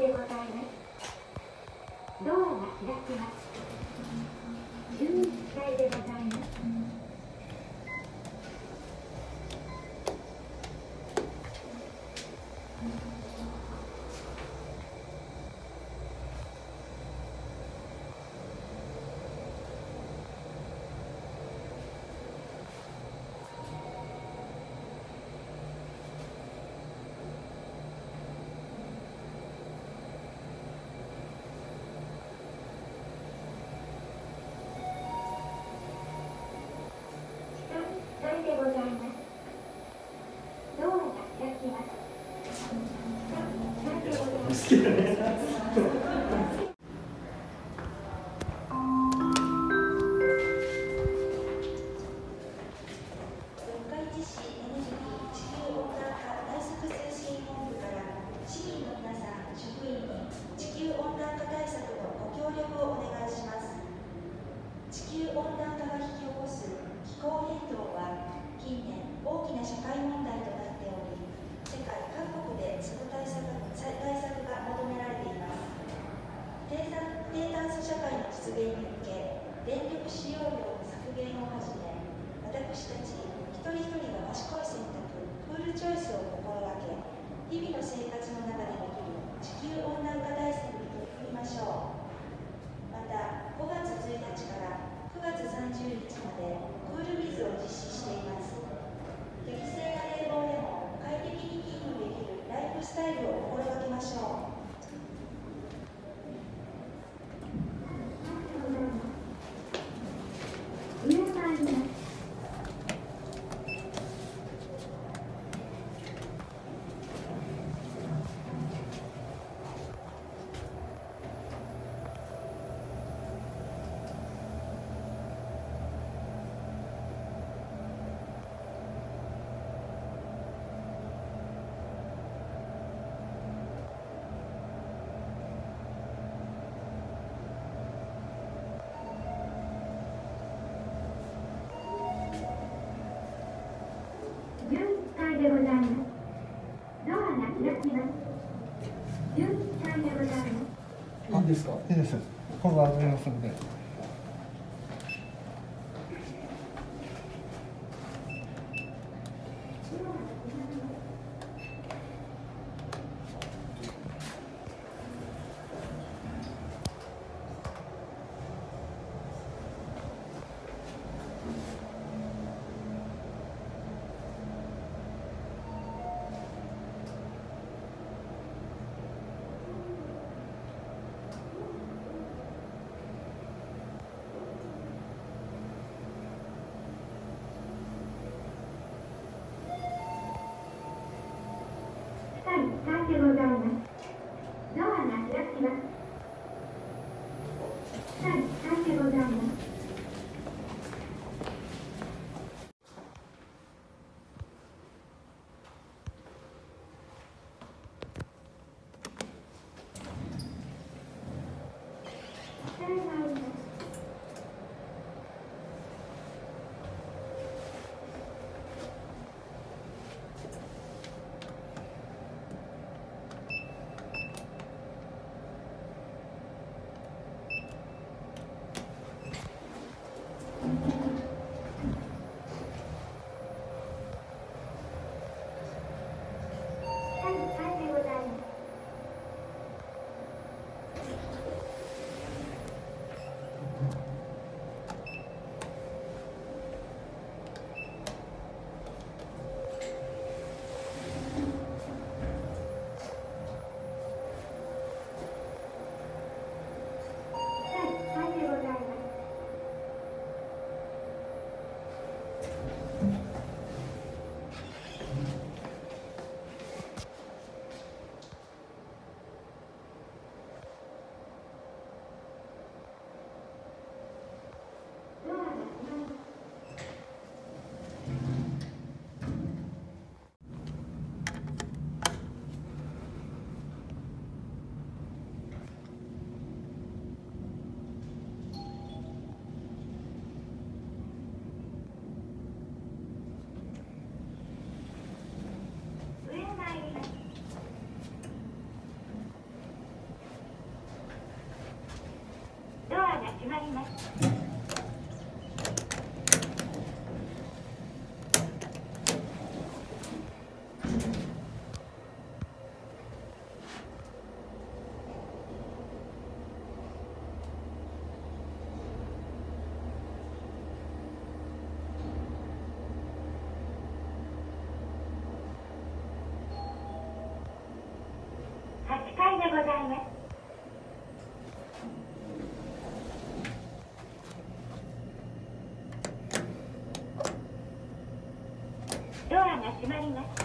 でございます。ドアが開きます。11階でございます。でございます。ドアが開きます。好きだね。 近年大きな社会問題となっており、世界各国でその対策が求められています。低炭素社会の実現に向け、電力使用量の削減をはじめ、私たち一人一人が賢い選択、プールチョイスを心がけ、日々の生活の中でできる地球温暖化対策に取り組みましょう。また、5月1日から9月30日までクールビズを実施しています。適正な冷房でも快適に勤務できるライフスタイルを心がけましょう。 11階でございます。ドアが開きます。11階でございます。 いいですか？いいです。ここが上がりますので。 1階でございます。ドアが開きます。1階でございます。 ります。8階でございます。ドアが閉まります。